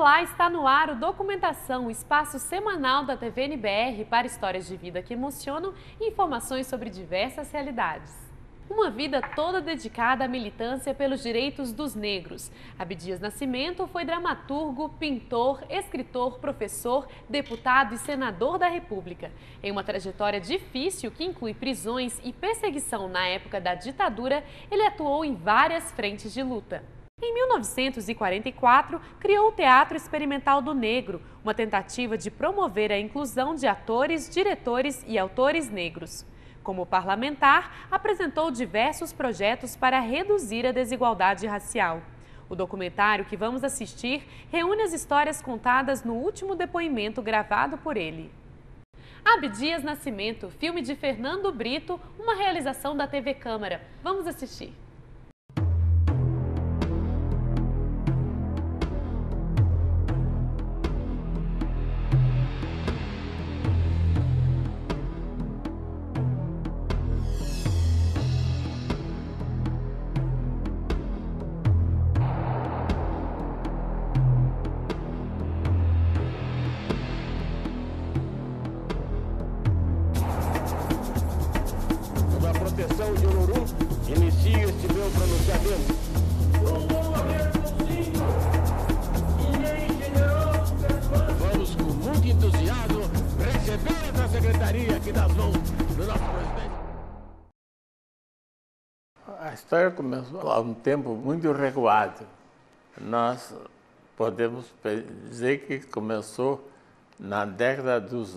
Olá, está no ar o Documentação, o espaço semanal da TV NBR para histórias de vida que emocionam e informações sobre diversas realidades. Uma vida toda dedicada à militância pelos direitos dos negros. Abdias Nascimento foi dramaturgo, pintor, escritor, professor, deputado e senador da República. Em uma trajetória difícil que inclui prisões e perseguição na época da ditadura, ele atuou em várias frentes de luta. Em 1944, criou o Teatro Experimental do Negro, uma tentativa de promover a inclusão de atores, diretores e autores negros. Como parlamentar, apresentou diversos projetos para reduzir a desigualdade racial. O documentário que vamos assistir reúne as histórias contadas no último depoimento gravado por ele. Abdias Nascimento, filme de Fernando Brito, uma realização da TV Câmara. Vamos assistir. Proteção de Olorum, inicia este meu pronunciamento. Vamos com muito entusiasmo receber essa secretaria aqui das mãos do nosso presidente. A história começou há um tempo muito recuado. Nós podemos dizer que começou na década dos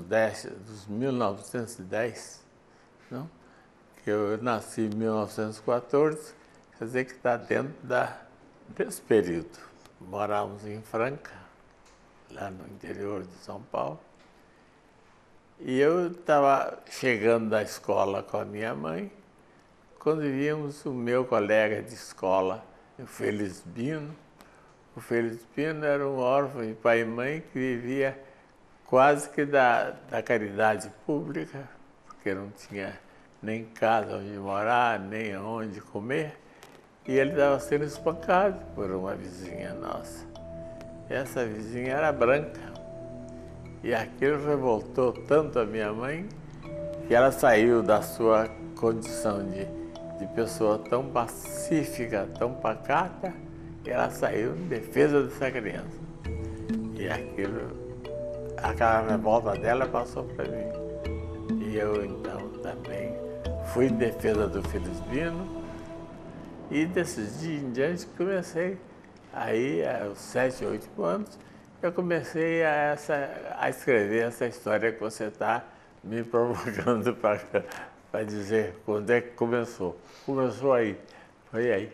1910, não? Eu nasci em 1914, quer dizer que está dentro desse período. Morávamos em Franca, lá no interior de São Paulo, e eu estava chegando da escola com a minha mãe, quando víamos o meu colega de escola, o Felizbino. O Felizbino era um órfão de pai e mãe que vivia quase que da caridade pública, porque não tinha nem casa onde morar, nem onde comer, e ele estava sendo espancado por uma vizinha nossa. E essa vizinha era branca, e aquilo revoltou tanto a minha mãe, que ela saiu da sua condição de pessoa tão pacífica, tão pacata, e ela saiu em defesa dessa criança. E aquela revolta dela passou para mim. E eu, então, também fui em defesa do Felizbino, e desses dias em diante comecei, aí aos 7, 8 anos, eu comecei a escrever essa história que você está me provocando para dizer quando é que começou. Começou aí, foi aí.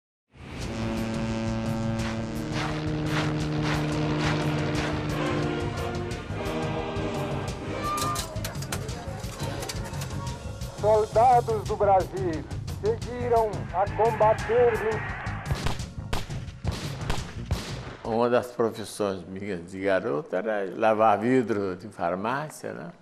Soldados do Brasil seguiram a combater. Uma das profissões minhas de garoto era lavar vidro de farmácia, né?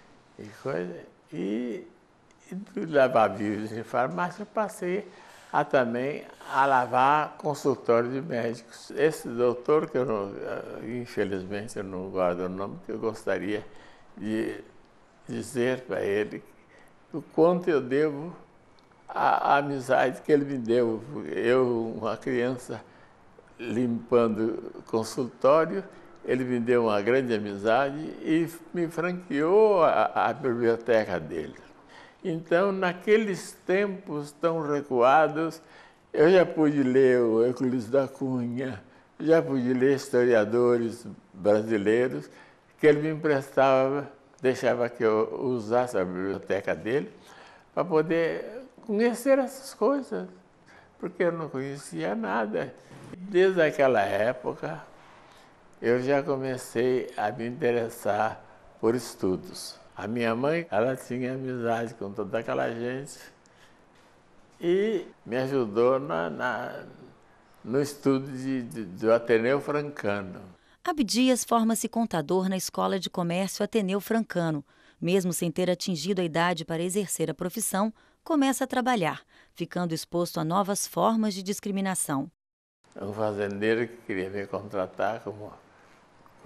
E do lavar vidro de farmácia eu passei também a lavar consultório de médicos. Esse doutor, que eu não, infelizmente eu não guardo o nome, que eu gostaria de dizer para ele o quanto eu devo à amizade que ele me deu. Eu, uma criança, limpando consultório, ele me deu uma grande amizade e me franqueou a biblioteca dele. Então, naqueles tempos tão recuados, eu já pude ler o Euclides da Cunha, já pude ler historiadores brasileiros que ele me emprestava, deixava que eu usasse a biblioteca dele para poder conhecer essas coisas, porque eu não conhecia nada. Desde aquela época, eu já comecei a me interessar por estudos. A minha mãe, ela tinha amizade com toda aquela gente e me ajudou no estudo do Ateneu Francano. Abdias forma-se contador na Escola de Comércio Ateneu Francano. Mesmo sem ter atingido a idade para exercer a profissão, começa a trabalhar, ficando exposto a novas formas de discriminação. Um fazendeiro que queria me contratar como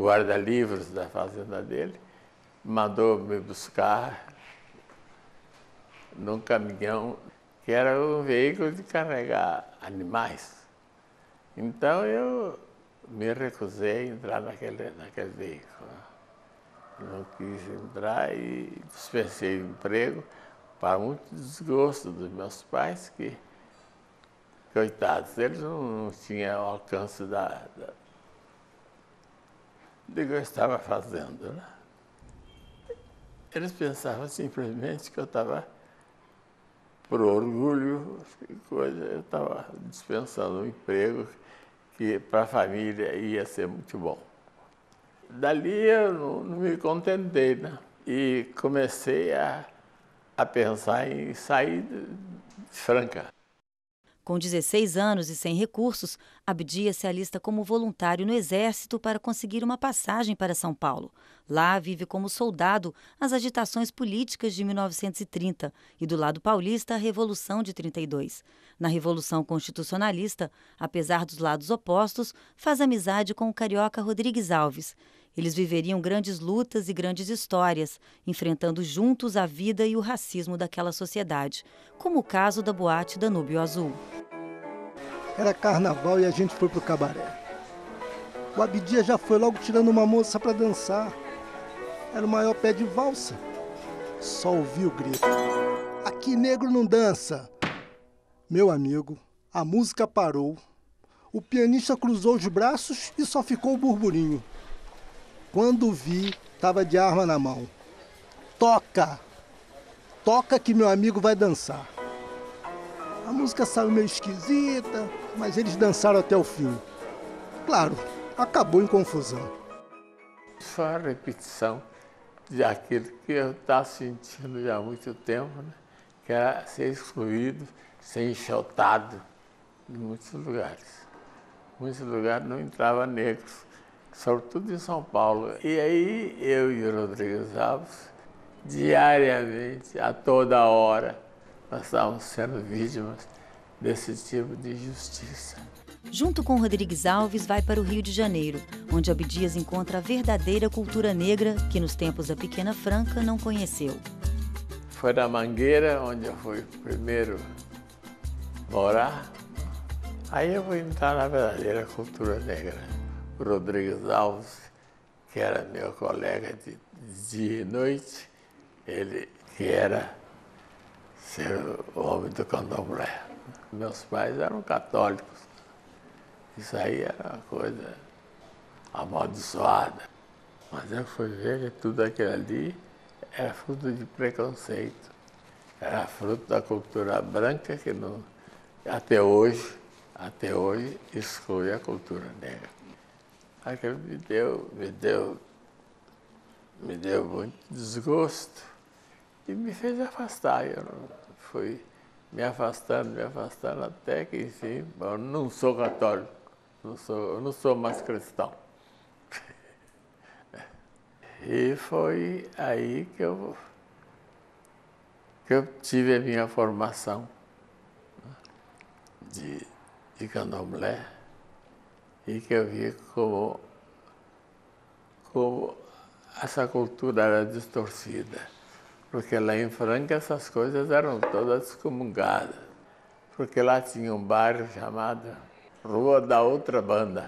guarda-livros da fazenda dele, mandou me buscar num caminhão que era um veículo de carregar animais. Então eu me recusei a entrar naquele veículo. Não quis entrar e dispensei o emprego, para muito desgosto dos meus pais, que, coitados, eles não tinham alcance do que eu estava fazendo, né? Eles pensavam simplesmente que eu estava, por orgulho, eu estava dispensando um emprego que para a família ia ser muito bom. Dali eu não me contentei, né? E comecei a pensar em sair de Franca. Com 16 anos e sem recursos, Abdias se alista como voluntário no Exército para conseguir uma passagem para São Paulo. Lá vive como soldado as agitações políticas de 1930 e, do lado paulista, a Revolução de 32. Na Revolução Constitucionalista, apesar dos lados opostos, faz amizade com o carioca Rodrigues Alves. Eles viveriam grandes lutas e grandes histórias, enfrentando juntos a vida e o racismo daquela sociedade, como o caso da boate Danúbio Azul. Era carnaval e a gente foi pro cabaré. O Abdias já foi logo tirando uma moça para dançar. Era o maior pé de valsa. Só ouvi o grito: "Aqui negro não dança!" Meu amigo, a música parou. O pianista cruzou os braços e só ficou o burburinho. Quando vi, estava de arma na mão. "Toca! Toca que meu amigo vai dançar." A música saiu meio esquisita, mas eles dançaram até o fim. Claro, acabou em confusão. Foi a repetição de aquilo que eu estava sentindo já há muito tempo, né? Que era ser excluído, ser enxotado em muitos lugares. Em muitos lugares não entrava negros, sobretudo em São Paulo. E aí eu e o Rodrigues Alves, diariamente, a toda hora, nós estávamos sendo vítimas desse tipo de injustiça. Junto com Rodrigues Alves, vai para o Rio de Janeiro, onde Abdias encontra a verdadeira cultura negra que nos tempos da Pequena Franca não conheceu. Foi na Mangueira, onde eu fui primeiro morar. Aí eu fui entrar na verdadeira cultura negra. O Rodrigues Alves, que era meu colega de dia e noite, ele que era ser o homem do candomblé. Meus pais eram católicos. Isso aí era uma coisa amaldiçoada. Mas eu fui ver que tudo aquilo ali era fruto de preconceito. Era fruto da cultura branca que não, até hoje exclui a cultura negra. Aquilo me deu muito desgosto e me fez afastar. Eu fui me afastando, até que, enfim, eu não sou católico, eu não sou mais cristão. E foi aí que eu tive a minha formação de candomblé e que eu vi como essa cultura era distorcida. Porque lá em Franca essas coisas eram todas excomungadas. Porque lá tinha um bairro chamado Rua da Outra Banda.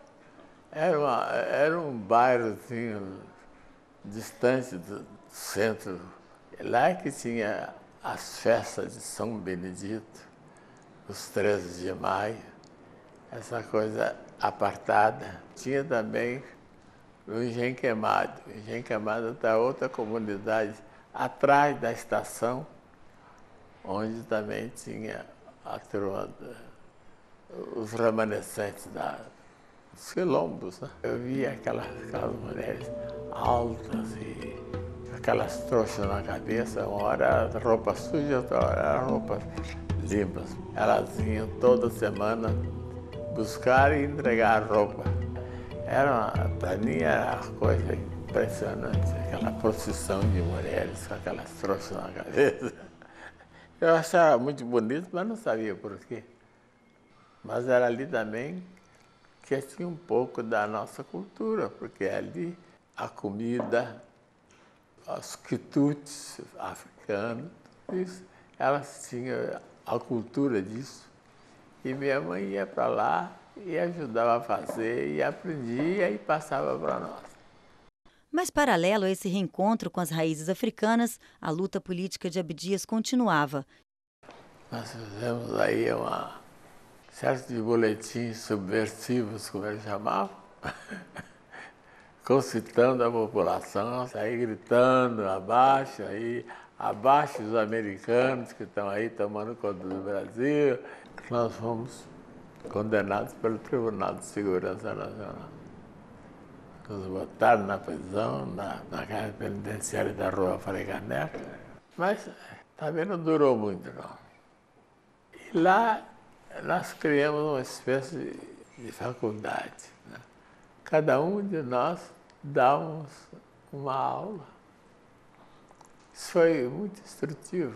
Era um bairro assim, distante do centro. Lá que tinha as festas de São Benedito, os 13 de maio, essa coisa apartada. Tinha também o Engenho Queimado. O Engenho Queimado está outra comunidade atrás da estação, onde também tinha a turma, os remanescentes dos quilombos, né? Eu via aquelas mulheres altas e aquelas trouxas na cabeça, uma hora era roupa suja, outra hora era roupa limpas. Elas vinham toda semana buscar e entregar roupa. Para mim era uma coisa impressionante, aquela procissão de mulheres com aquelas trouxas na cabeça. Eu achava muito bonito, mas não sabia por quê. Mas era ali também que tinha um pouco da nossa cultura, porque ali a comida, os quitutes africanos, isso, elas tinham a cultura disso. E minha mãe ia para lá e ajudava a fazer, e aprendia e passava para nós. Mas, paralelo a esse reencontro com as raízes africanas, a luta política de Abdias continuava. Nós fizemos aí uma série de boletins subversivos, como eles chamavam, concitando a população, sair gritando abaixo os americanos que estão aí tomando conta do Brasil. Nós fomos condenados pelo Tribunal de Segurança Nacional. Nos botaram na prisão, na casa penitenciária da Rua Frei Caneca, mas também não durou muito, não. E lá nós criamos uma espécie de faculdade, né? Cada um de nós dávamos uma aula. Isso foi muito instrutivo.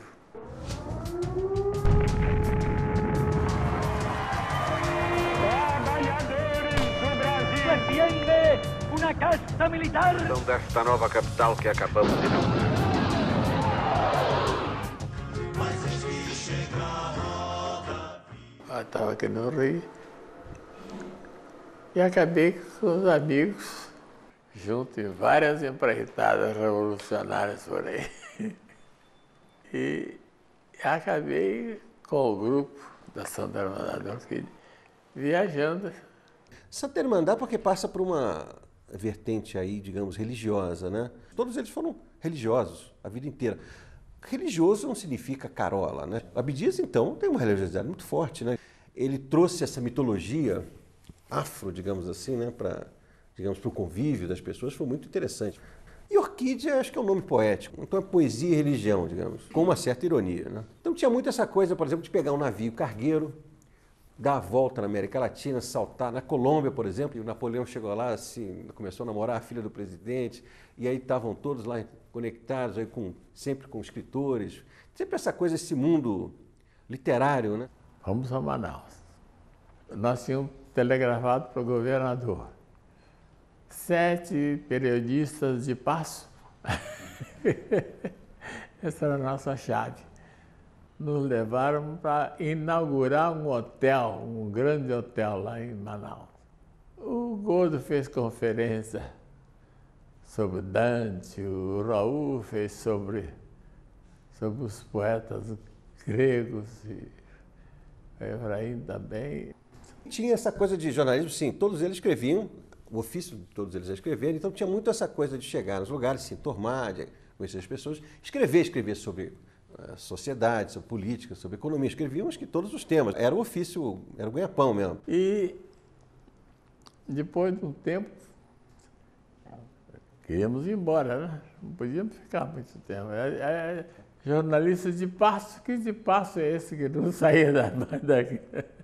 Uma casta militar. Então, desta nova capital que acabamos de ver. Eu estava aqui no Rio e acabei com os amigos, junto em várias empreitadas revolucionárias por aí. E acabei com o grupo da Santa Irmandade da Orquídea viajando. Santa Irmandade porque passa por uma vertente aí, digamos, religiosa, né? Todos eles foram religiosos a vida inteira. Religioso não significa carola, né? Abdias, então, tem uma religiosidade muito forte, né? Ele trouxe essa mitologia afro, digamos assim, né, para o convívio das pessoas, foi muito interessante. E Orquídea, acho que é um nome poético, então é poesia e religião, digamos, com uma certa ironia, né? Então tinha muito essa coisa, por exemplo, de pegar um navio cargueiro, dar a volta na América Latina, saltar na Colômbia, por exemplo, e o Napoleão chegou lá, assim, começou a namorar a filha do presidente, e aí estavam todos lá conectados, aí sempre com escritores, sempre essa coisa, esse mundo literário, né? Fomos a Manaus. Nós tínhamos telegrafado para o governador. 7 periodistas de passo. Essa era a nossa chave. Nos levaram para inaugurar um hotel, um grande hotel lá em Manaus. O Godo fez conferência sobre Dante, o Raul fez sobre os poetas gregos, e o Efraim também. Tinha essa coisa de jornalismo, sim, todos eles escreviam, o ofício de todos eles escreverem, então tinha muito essa coisa de chegar nos lugares, se enturmar, de conhecer as pessoas, escrever sobre sociedade, sobre política, sobre economia, escreviam acho que todos os temas, era o ofício, era o ganha-pão mesmo. E depois de um tempo, queríamos ir embora, né? Não podíamos ficar muito tempo. Jornalistas de passo, que de passo é esse que não saía daqui?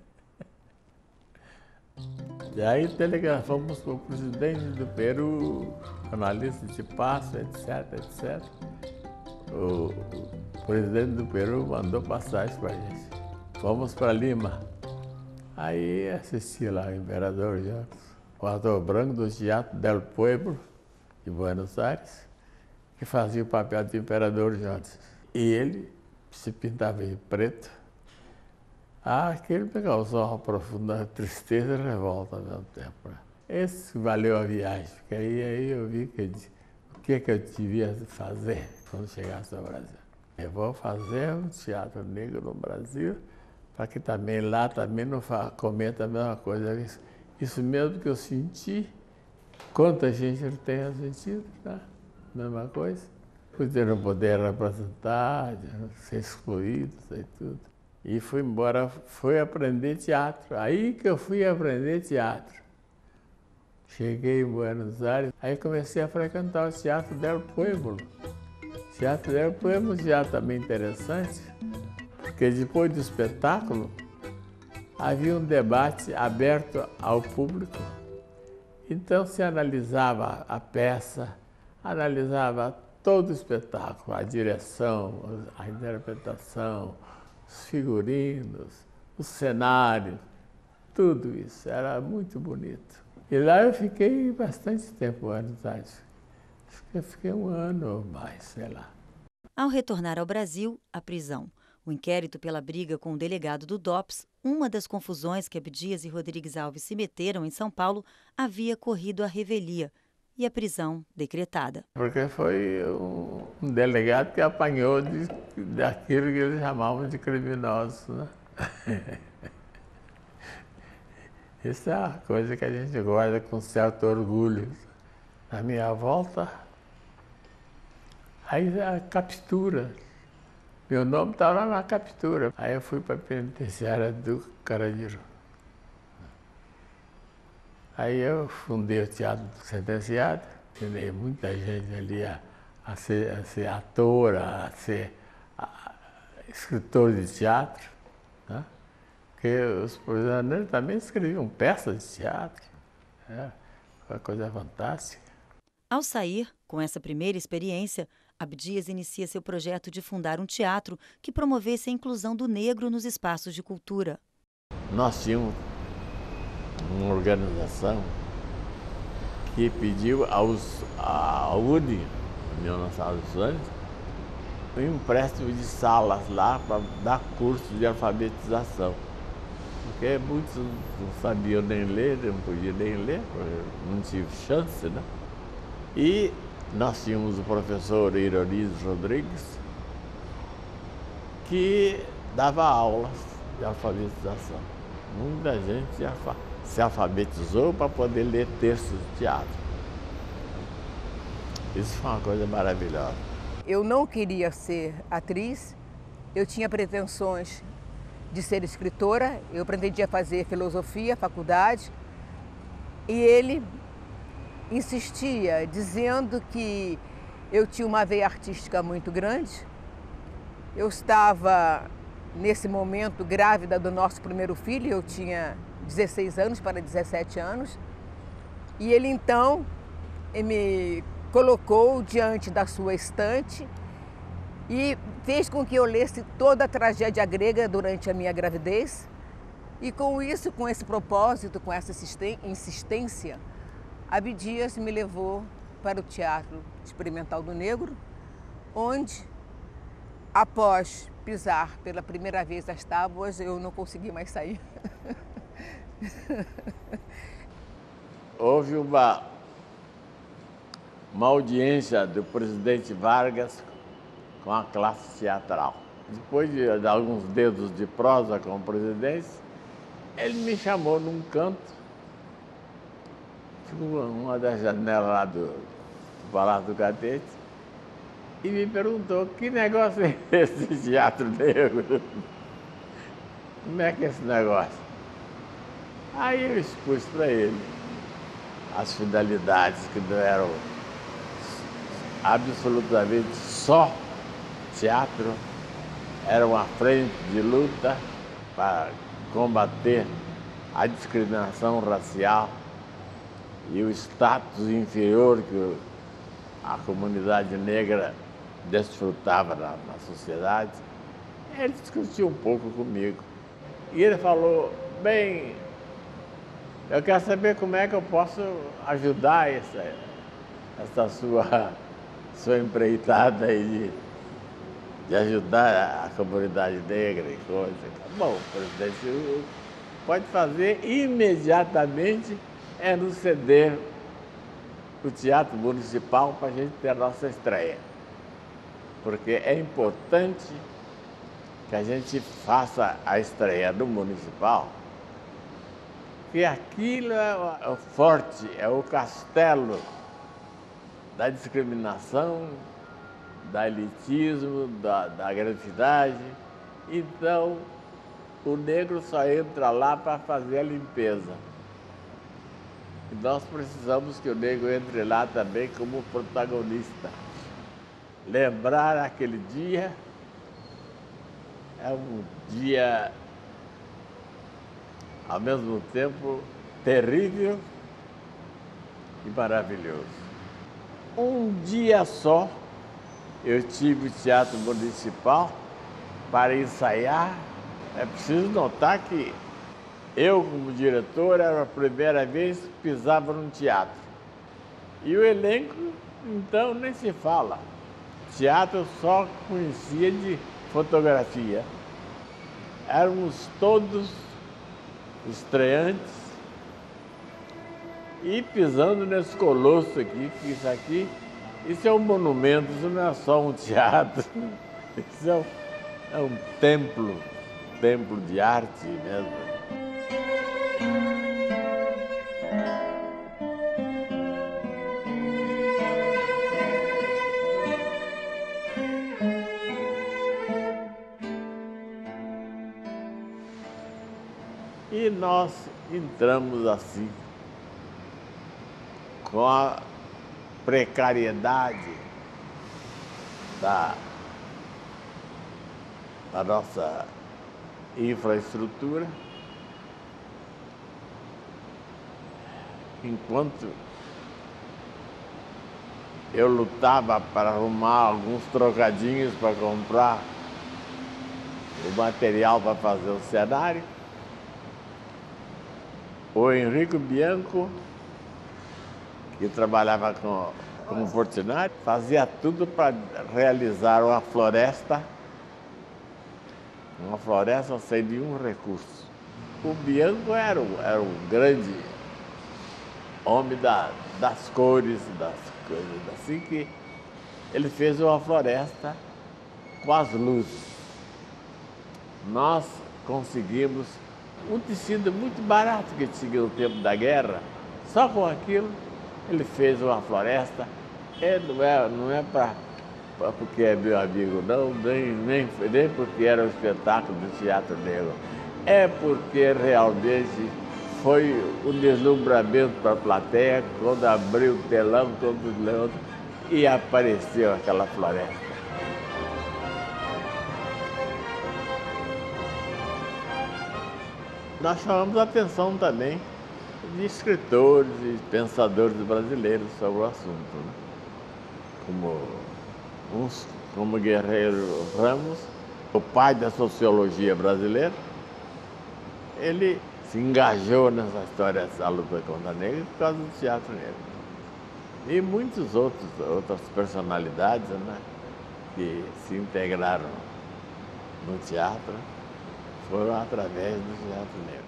E aí telegrafamos para o presidente do Peru, jornalista de passo, etc. O presidente do Peru mandou passagem para a gente. Fomos para Lima. Aí assisti lá o Imperador Jorge, o ator branco do Teatro del Pueblo, de Buenos Aires, que fazia o papel de Imperador Jorge. E ele se pintava de preto. Aquele me causou uma profunda tristeza e revolta ao mesmo tempo. Né? Esse valeu a viagem, porque aí eu vi o que eu devia fazer quando chegasse ao Brasil. Eu vou fazer um teatro negro no Brasil, para que também lá também não cometa a mesma coisa. Isso mesmo que eu senti, quanta gente tenha sentido, tá? Mesma coisa. Por não poder representar, ser excluído e tudo. E fui embora, fui aprender teatro. Aí que eu fui aprender teatro. Cheguei em Buenos Aires, aí comecei a frequentar o Teatro del Pueblo. O Teatro del Pueblo é um teatro também interessante, porque depois do espetáculo havia um debate aberto ao público. Então se analisava a peça, analisava todo o espetáculo, a direção, a interpretação, os figurinos, o cenário. tudo isso, era muito bonito. E lá eu fiquei bastante tempo, anos atrás. Acho que eu fiquei 1 ano ou mais, sei lá. Ao retornar ao Brasil, a prisão, o inquérito pela briga com o delegado do DOPS, uma das confusões que Abdias e Rodrigues Alves se meteram em São Paulo, havia corrido à revelia e a prisão decretada. Porque foi um delegado que apanhou daquilo que eles chamavam de criminosos, né? Isso é uma coisa que a gente guarda com certo orgulho. Na minha volta, aí a captura. Meu nome estava lá na captura. Aí eu fui para a penitenciária do Carandiru. Aí eu fundei o Teatro do Sentenciado, ensinei muita gente ali a ser ator, a ser escritor de teatro, né? Porque os prisioneiros também escreviam peças de teatro. Foi uma coisa fantástica. Ao sair, com essa primeira experiência, Abdias inicia seu projeto de fundar um teatro que promovesse a inclusão do negro nos espaços de cultura. Nós tínhamos uma organização que pediu à UNE, União Nacional dos Estudantes, um empréstimo de salas lá para dar curso de alfabetização. Porque muitos não sabiam nem ler, não podiam nem ler, não tive chance, né? E nós tínhamos o professor Ironides Rodrigues, que dava aulas de alfabetização. Muita gente se alfabetizou para poder ler textos de teatro. Isso foi uma coisa maravilhosa. Eu não queria ser atriz, eu tinha pretensões de ser escritora, eu pretendia fazer filosofia, faculdade, e ele insistia, dizendo que eu tinha uma veia artística muito grande. Eu estava, nesse momento, grávida do nosso primeiro filho, eu tinha 16 anos para 17 anos, e ele então me colocou diante da sua estante e fez com que eu lesse toda a tragédia grega durante a minha gravidez. E com isso, com esse propósito, com essa insistência, Abdias me levou para o Teatro Experimental do Negro, onde, após pisar pela primeira vez as tábuas, eu não consegui mais sair. Houve uma audiência do presidente Vargas com a classe teatral. Depois de alguns dedos de prosa com o presidente, ele me chamou num canto, uma das janelas lá do Palácio do Catete, e me perguntou: que negócio é esse teatro negro? Como é que é esse negócio? Aí eu expus para ele as finalidades que não eram absolutamente só teatro, era uma frente de luta para combater a discriminação racial e o status inferior que a comunidade negra desfrutava na sociedade. Ele discutiu um pouco comigo e ele falou: bem, eu quero saber como é que eu posso ajudar essa sua empreitada aí de ajudar a comunidade negra e coisa. Bom, presidente, o que pode fazer imediatamente é nos ceder o Teatro Municipal para a gente ter a nossa estreia. Porque é importante que a gente faça a estreia no Municipal, que aquilo é o forte, é o castelo da discriminação, da elitismo, da gratuidade. Então, o negro só entra lá para fazer a limpeza. E nós precisamos que o negro entre lá também como protagonista. Lembrar aquele dia é um dia, ao mesmo tempo, terrível e maravilhoso. Um dia só eu tive o Teatro Municipal para ensaiar. É preciso notar que Eu, como diretor, era a primeira vez que pisava num teatro. E o elenco, então, nem se fala. Teatro eu só conhecia de fotografia. Éramos todos estreantes e pisando nesse colosso aqui, que isso é um monumento, isso não é só um teatro, isso é um templo de arte mesmo. E nós entramos assim, com a precariedade da nossa infraestrutura, enquanto eu lutava para arrumar alguns trocadinhos para comprar o material para fazer o cenário, o Henrico Bianco, que trabalhava como Portinari, fazia tudo para realizar uma floresta sem nenhum recurso. O Bianco era um grande homem das cores, das coisas, assim que ele fez uma floresta com as luzes. Nós conseguimos um tecido muito barato que tinha no tempo da guerra, só com aquilo ele fez uma floresta. Não é porque é meu amigo, não, nem porque era um espetáculo do Teatro Negro. É porque realmente foi um deslumbramento para a plateia quando abriu o telão, e apareceu aquela floresta. Nós chamamos a atenção também de escritores e pensadores brasileiros sobre o assunto, né? Como Guerreiro Ramos, o pai da sociologia brasileira, ele se engajou nessa história da luta contra a negra por causa do Teatro Negro. E muitas outras personalidades, né, que se integraram no teatro foram através do Teatro Negro.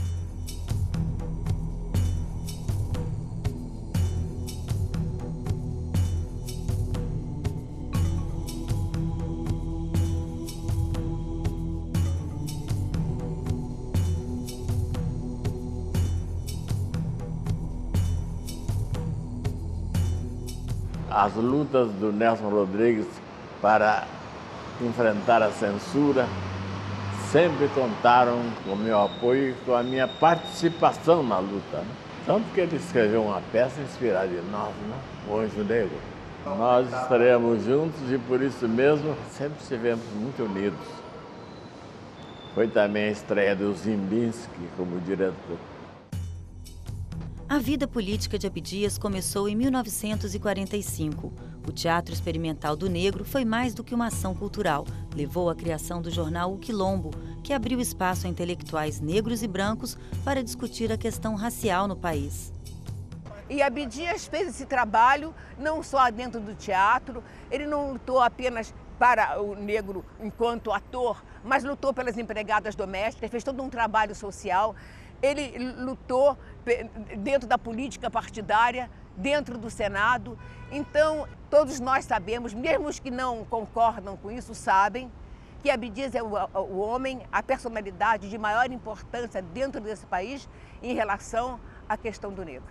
As lutas do Nelson Rodrigues para enfrentar a censura sempre contaram com o meu apoio e com a minha participação na luta, né? Tanto que ele escreveu uma peça inspirada em nós, né? O Anjo Negro. Nós estaremos juntos e por isso mesmo sempre estivemos muito unidos. Foi também a estreia do Zimbinski como diretor. A vida política de Abdias começou em 1945. O Teatro Experimental do Negro foi mais do que uma ação cultural. Levou à criação do jornal O Quilombo, que abriu espaço a intelectuais negros e brancos para discutir a questão racial no país. E Abdias fez esse trabalho não só dentro do teatro, ele não lutou apenas para o negro enquanto ator, mas lutou pelas empregadas domésticas, fez todo um trabalho social. Ele lutou dentro da política partidária, dentro do Senado. Então, todos nós sabemos, mesmo os que não concordam com isso, sabem que Abdias é o homem, a personalidade de maior importância dentro desse país em relação à questão do negro.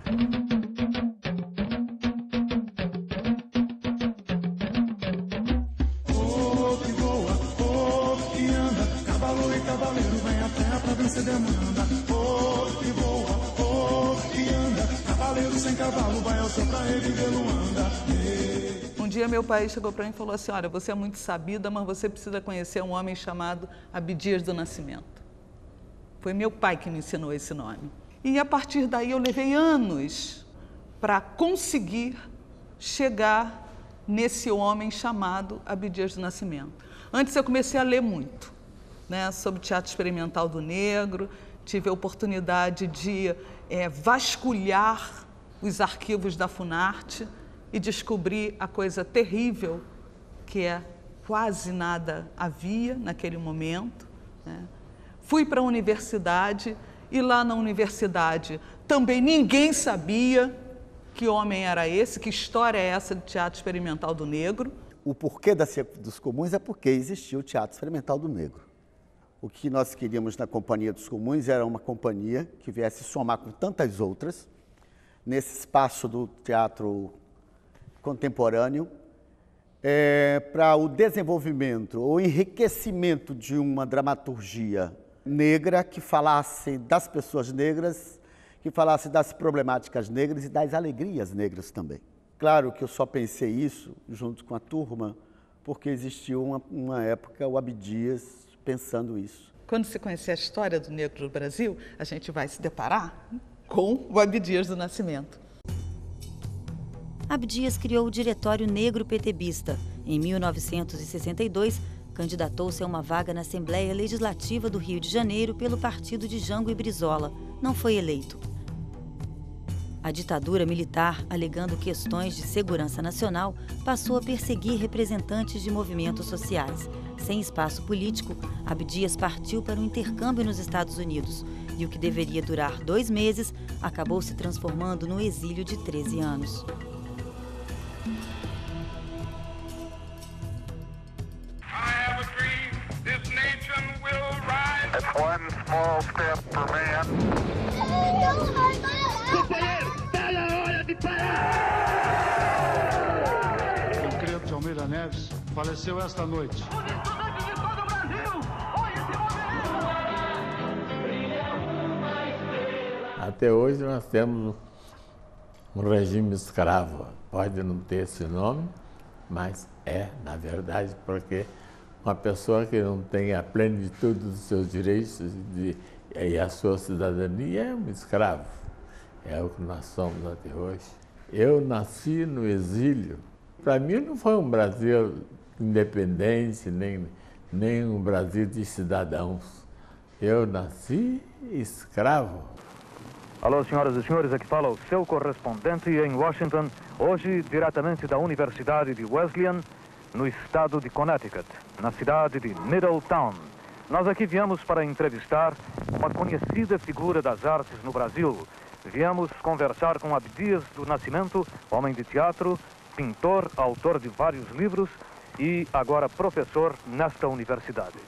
Que voa, que anda, cavalo e cavaleiro vem a terra pra vencer demanda. Que voa, que anda, cavaleiro sem cavalo vai ao céu pra reviver Luanda. Um dia meu pai chegou para mim e falou assim: olha, você é muito sabida, mas você precisa conhecer um homem chamado Abdias do Nascimento. Foi meu pai que me ensinou esse nome. E a partir daí eu levei anos para conseguir chegar nesse homem chamado Abdias do Nascimento. Antes eu comecei a ler muito, né, sobre teatro experimental do negro, tive a oportunidade de vasculhar os arquivos da Funarte e descobri a coisa terrível que quase nada havia naquele momento, né? Fui para a universidade e lá na universidade também ninguém sabia que homem era esse, que história é essa do Teatro Experimental do Negro. O porquê dos Comuns é porque existia o Teatro Experimental do Negro. O que nós queríamos na Companhia dos Comuns era uma companhia que viesse somar com tantas outras, nesse espaço do teatro contemporâneo, para o desenvolvimento ou enriquecimento de uma dramaturgia negra que falasse das pessoas negras, que falasse das problemáticas negras e das alegrias negras também. Claro que eu só pensei isso junto com a turma, porque existiu uma época, o Abdias, pensando isso. Quando você conhecer a história do negro do Brasil, a gente vai se deparar com o Abdias do Nascimento. Abdias criou o Diretório Negro PTBista. Em 1962, candidatou-se a uma vaga na Assembleia Legislativa do Rio de Janeiro pelo partido de Jango e Brizola. Não foi eleito. A ditadura militar, alegando questões de segurança nacional, passou a perseguir representantes de movimentos sociais. Sem espaço político, Abdias partiu para um intercâmbio nos Estados Unidos e o que deveria durar 2 meses acabou se transformando no exílio de 13 anos. Tancredo de Almeida Neves faleceu esta noite. Até hoje nós temos um regime escravo. Pode não ter esse nome, mas na verdade, porque uma pessoa que não tem a plenitude dos seus direitos e a sua cidadania é um escravo. É o que nós somos até hoje. Eu nasci no exílio. Para mim não foi um Brasil independente, nem um Brasil de cidadãos. Eu nasci escravo. Alô, senhoras e senhores, aqui fala o seu correspondente em Washington, hoje diretamente da Universidade de Wesleyan, no estado de Connecticut, na cidade de Middletown. Nós aqui viemos para entrevistar uma conhecida figura das artes no Brasil. Viemos conversar com Abdias do Nascimento, homem de teatro, pintor, autor de vários livros e agora professor nesta universidade.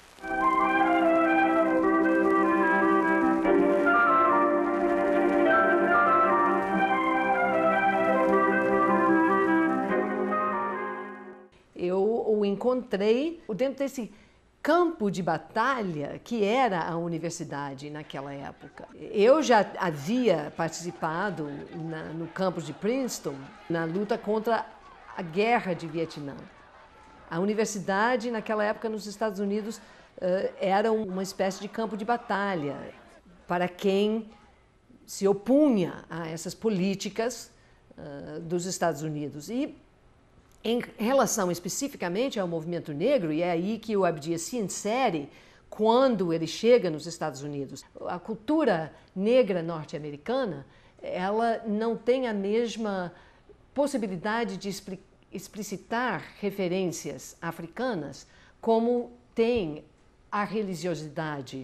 Eu o encontrei dentro desse campo de batalha que era a universidade naquela época. Eu já havia participado no campus de Princeton na luta contra a guerra de Vietnã. A universidade naquela época nos Estados Unidos era uma espécie de campo de batalha para quem se opunha a essas políticas dos Estados Unidos. E em relação especificamente ao movimento negro, e é aí que o Abdias se insere quando ele chega nos Estados Unidos. A cultura negra norte-americana, ela não tem a mesma possibilidade de explicitar referências africanas como tem a religiosidade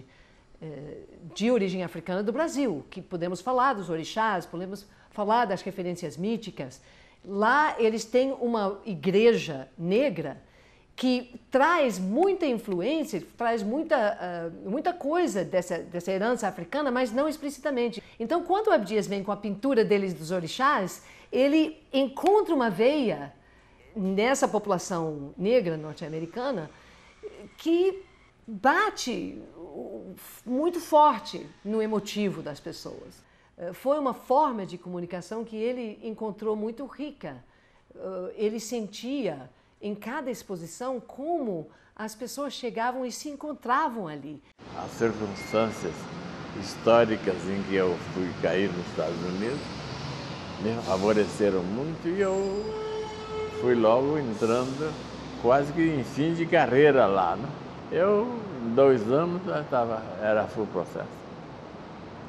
de origem africana do Brasil, que podemos falar dos orixás, podemos falar das referências míticas. Lá eles têm uma igreja negra que traz muita influência, traz muita coisa dessa herança africana, mas não explicitamente. Então, quando o Abdias vem com a pintura deles dos orixás, ele encontra uma veia nessa população negra norte-americana que bate muito forte no emotivo das pessoas. Foi uma forma de comunicação que ele encontrou muito rica. Ele sentia em cada exposição como as pessoas chegavam e se encontravam ali. As circunstâncias históricas em que eu fui cair nos Estados Unidos me favoreceram muito e eu fui logo entrando quase que em fim de carreira lá, né? Eu, em 2 anos, era full processo.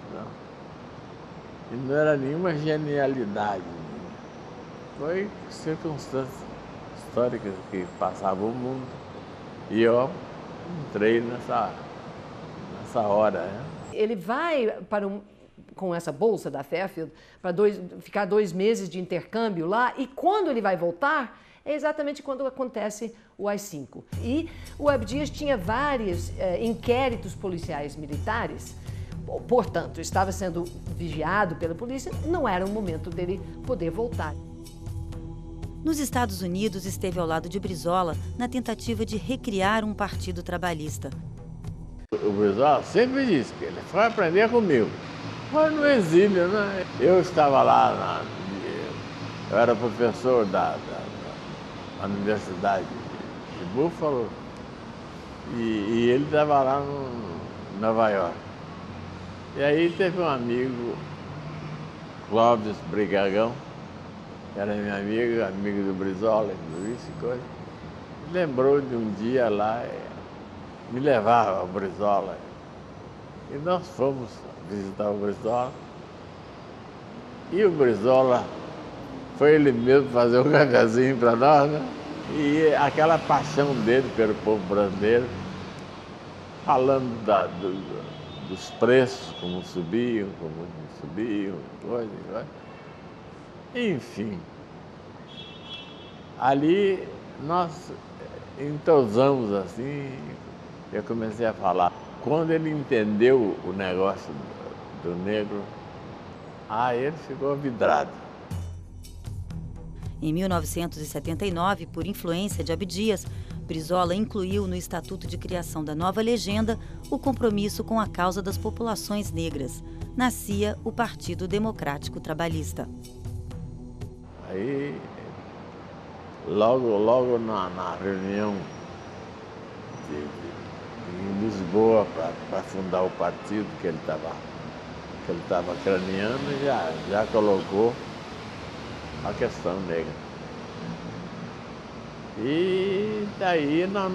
Não. E não era nenhuma genialidade. Foi circunstâncias históricas que passavam o mundo. E eu entrei nessa hora. Né? Ele vai com essa bolsa da Fairfield para ficar 2 meses de intercâmbio lá, e quando ele vai voltar, é exatamente quando acontece o AI-5. E o Abdias tinha vários inquéritos policiais militares, portanto, estava sendo vigiado pela polícia, não era o momento dele poder voltar. Nos Estados Unidos, esteve ao lado de Brizola na tentativa de recriar um partido trabalhista. O Brizola sempre disse que ele foi aprender comigo, mas no exílio, né? Eu estava lá, eu era professor da Universidade de Buffalo e ele estava lá em Nova York. E aí teve um amigo, Clóvis Brigagão, que era meu amigo do Brizola, inclusive, coisa. Lembrou de um dia lá, me levava ao Brizola. E nós fomos visitar o Brizola. E o Brizola foi ele mesmo fazer um cafezinho para nós, né? E aquela paixão dele pelo povo brasileiro, falando dos preços, como subiam, coisa. Enfim, ali nós entrosamos assim, eu comecei a falar. Quando ele entendeu o negócio do negro, ele ficou vidrado. Em 1979, por influência de Abdias, Brizola incluiu no Estatuto de Criação da Nova Legenda o compromisso com a causa das populações negras. Nascia o Partido Democrático Trabalhista. Aí, logo na reunião em Lisboa para fundar o partido que ele estava craneando, já colocou a questão negra. E daí nós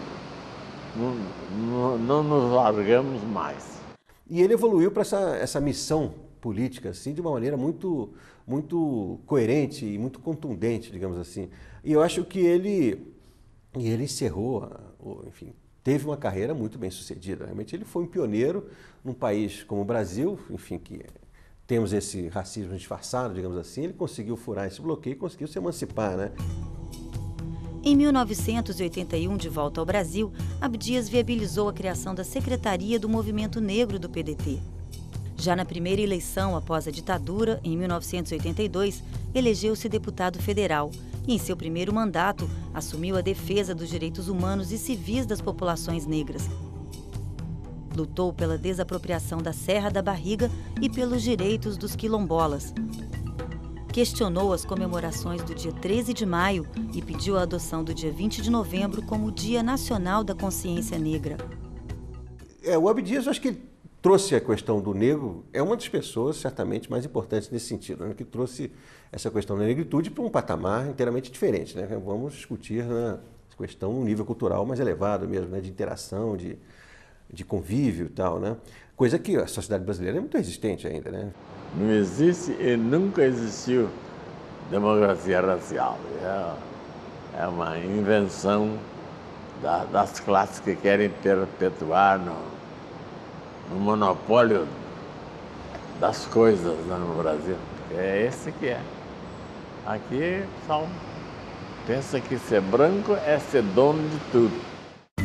não nos largamos mais. E ele evoluiu para essa missão política assim, de uma maneira muito coerente e muito contundente, digamos assim. E eu acho que ele encerrou, enfim, teve uma carreira muito bem sucedida. Realmente ele foi um pioneiro num país como o Brasil, enfim, que temos esse racismo disfarçado, digamos assim. Ele conseguiu furar esse bloqueio e conseguiu se emancipar, né? Em 1981, de volta ao Brasil, Abdias viabilizou a criação da Secretaria do Movimento Negro do PDT. Já na primeira eleição após a ditadura, em 1982, elegeu-se deputado federal e, em seu primeiro mandato, assumiu a defesa dos direitos humanos e civis das populações negras. Lutou pela desapropriação da Serra da Barriga e pelos direitos dos quilombolas. Questionou as comemorações do dia 13 de maio e pediu a adoção do dia 20 de novembro como Dia Nacional da Consciência Negra. O Abdias, eu acho que ele trouxe a questão do negro, é uma das pessoas certamente mais importantes nesse sentido, né, que trouxe essa questão da negritude para um patamar inteiramente diferente, né? Vamos discutir essa questão num nível cultural mais elevado mesmo, né, de interação, de convívio e tal, né? Coisa que a sociedade brasileira é muito resistente ainda, né? Não existe e nunca existiu democracia racial. É uma invenção das classes que querem perpetuar no monopólio das coisas no Brasil. É esse que é. Aqui só pensa que ser branco é ser dono de tudo.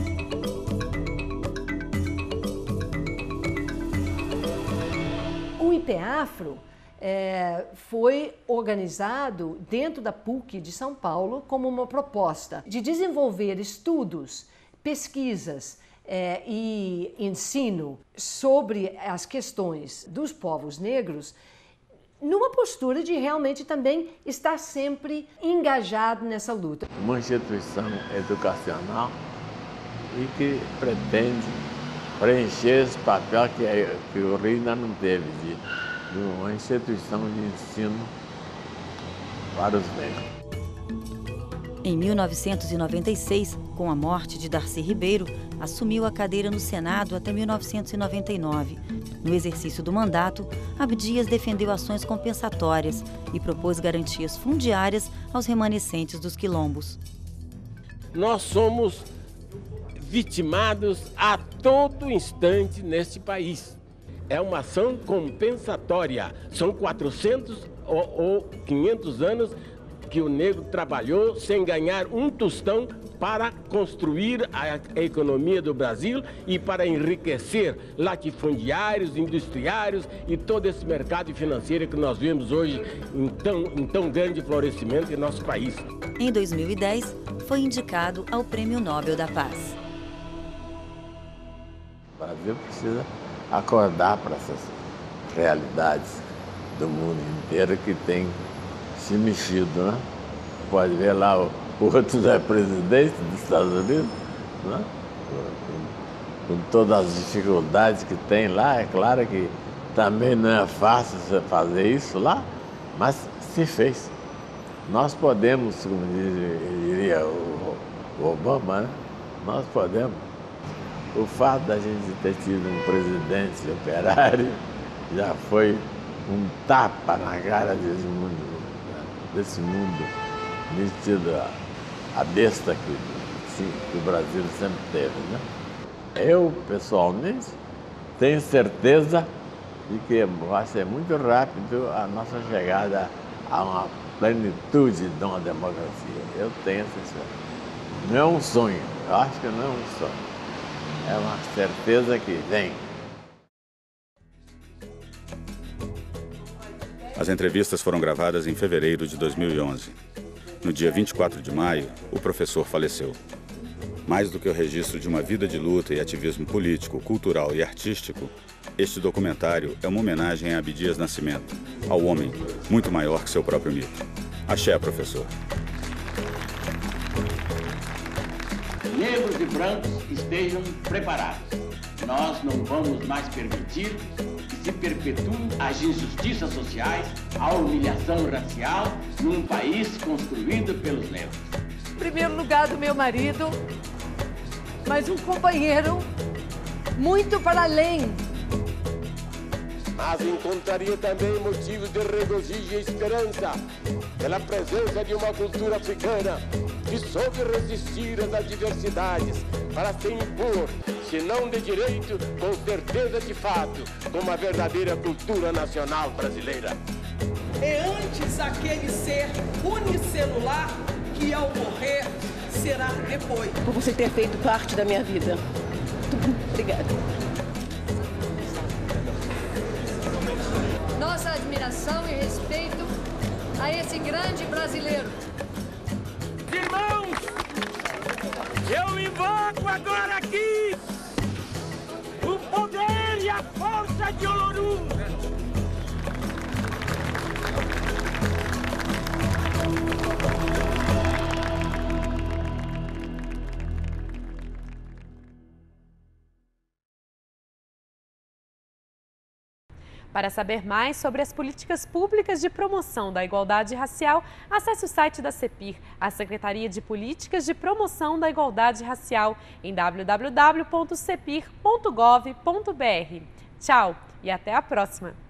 O IPEAFRO foi organizado dentro da PUC de São Paulo como uma proposta de desenvolver estudos, pesquisas e ensino sobre as questões dos povos negros, numa postura de realmente também estar sempre engajado nessa luta. Uma instituição educacional e que pretende preencher esse papel que o Rio ainda não teve, de uma instituição de ensino para os negros. Em 1996, com a morte de Darcy Ribeiro, assumiu a cadeira no Senado até 1999. No exercício do mandato, Abdias defendeu ações compensatórias e propôs garantias fundiárias aos remanescentes dos quilombos. Nós somos vitimados a todo instante neste país. É uma ação compensatória. São 400 ou 500 anos que o negro trabalhou sem ganhar um tostão para construir a economia do Brasil e para enriquecer latifundiários, industriários e todo esse mercado financeiro que nós vemos hoje em tão grande florescimento em nosso país. Em 2010, foi indicado ao Prêmio Nobel da Paz. O Brasil precisa acordar para essas realidades do mundo inteiro que tem se mexido, né? Pode ver lá o outro é presidente dos Estados Unidos, né? Com todas as dificuldades que tem lá, é claro que também não é fácil você fazer isso lá, mas se fez. Nós podemos, como diria o Obama, né? Nós podemos. O fato da gente ter tido um presidente operário já foi um tapa na cara desse mundo metido a besta que o Brasil sempre teve, né? Eu, pessoalmente, tenho certeza de que vai ser muito rápido a nossa chegada a uma plenitude de uma democracia. Eu tenho essa certeza. Não é um sonho, eu acho que não é um sonho. É uma certeza que vem. As entrevistas foram gravadas em fevereiro de 2011. No dia 24 de maio, o professor faleceu. Mais do que o registro de uma vida de luta e ativismo político, cultural e artístico, este documentário é uma homenagem a Abdias Nascimento, ao homem muito maior que seu próprio mito. Axé, professor. Negros e brancos estejam preparados. Nós não vamos mais permitir que se perpetuem as injustiças sociais, a humilhação racial num país construído pelos negros. Em primeiro lugar do meu marido, mas um companheiro muito para além. Mas encontraria também motivos de regozijo e esperança pela presença de uma cultura africana que soube resistir às adversidades para se impor, se não de direito, com certeza de fato, como a verdadeira cultura nacional brasileira. É antes aquele ser unicelular que ao morrer será depois. Por você ter feito parte da minha vida. Obrigada. Nossa admiração e respeito a esse grande brasileiro. Irmãos, eu invoco agora aqui o poder e a força de Olorum. Para saber mais sobre as políticas públicas de promoção da igualdade racial, acesse o site da CEPIR, a Secretaria de Políticas de Promoção da Igualdade Racial, em www.cepir.gov.br. Tchau e até a próxima!